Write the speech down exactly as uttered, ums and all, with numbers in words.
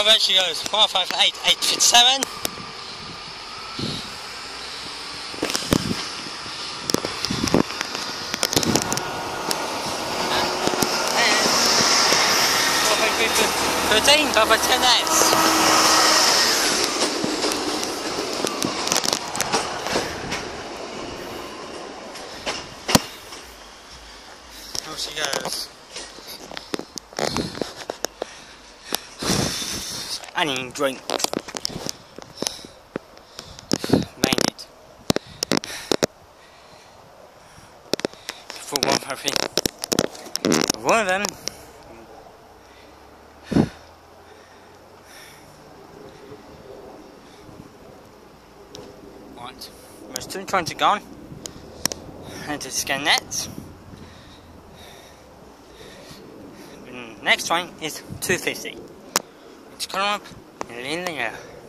How about she goes? one five eight, eight fifty-seven. thirteen, five by ten S. How she goes? I need drink. Made it. For one puppy. One of them. Right. We're still trying to go on. And to scan nets. Next one is two fifty. It's coming up in the air.